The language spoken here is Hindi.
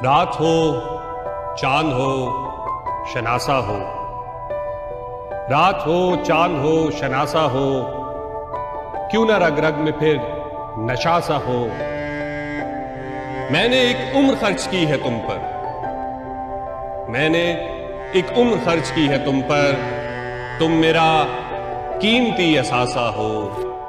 रात हो, चांद हो, शनासा हो। रात हो, चांद हो, शनासा हो, क्यों ना रग रग में फिर नशा सा हो। मैंने एक उम्र खर्च की है तुम पर, मैंने एक उम्र खर्च की है तुम पर, तुम मेरा कीमती असासा हो।